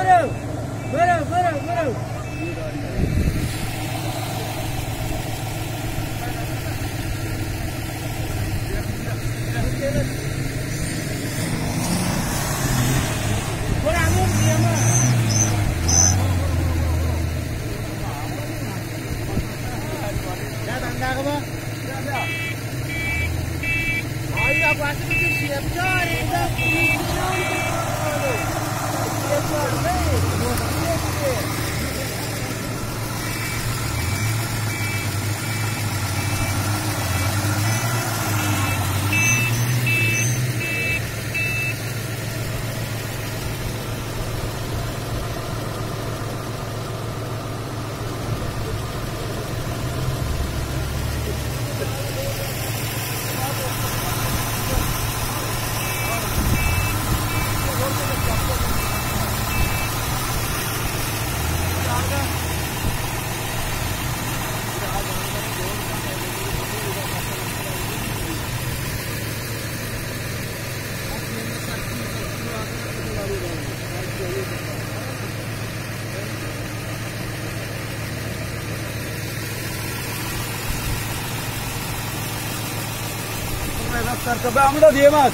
আমরা দিয়ে মাছ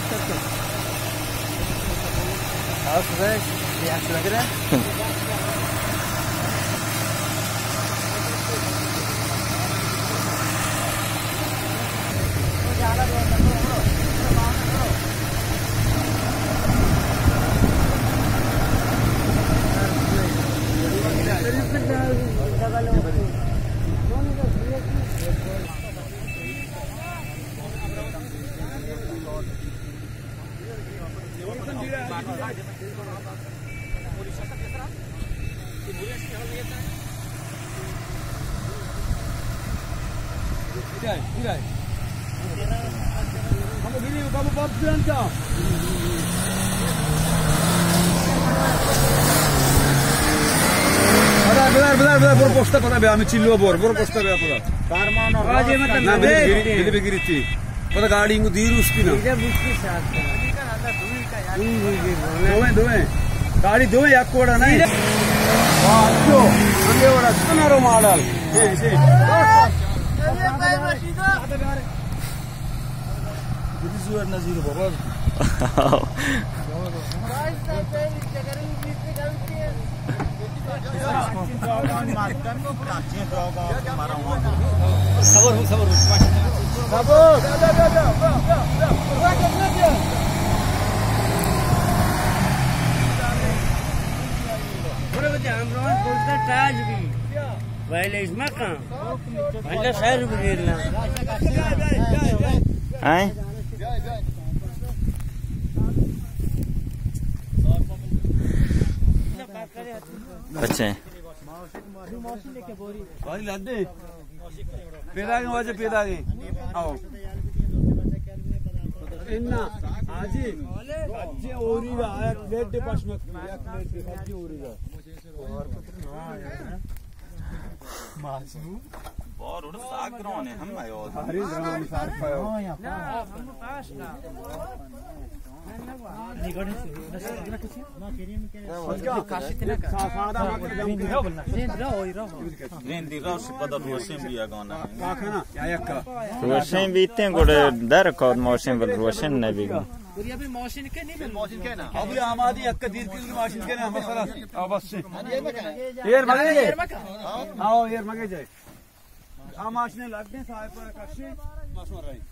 bor posta pada be ami chillo bor posta be pada karmano raje matlab bili begiriti pada gaadi ingu diru uski na ide buski saat ka nanda dui ka yaar dove gaadi dove yakkoda na achcho ande ora sunaro model see this is your nazir baba अच्छा भारी लड्डे पेदागे वाजे पेदागे आओ इन्ना आजी अच्छे ओरीगा एक प्लेट दे पश्मत एक प्लेट दे सब्जी ओरीगा और मासू और उड़ साग रोने हम आयो हरी ग्राम साग पायो ना हम पास ना روشن بیتے ہیں گوڑے در کود موشن بل روشن نبی گو ابھی آمادی اکا دیر کی ماشین کے ہم مسئلہ بس سے ایر مگے جائے آؤ ایر مگے جائے آماشنے لگ دیں سائے پر کشے ماشون رہی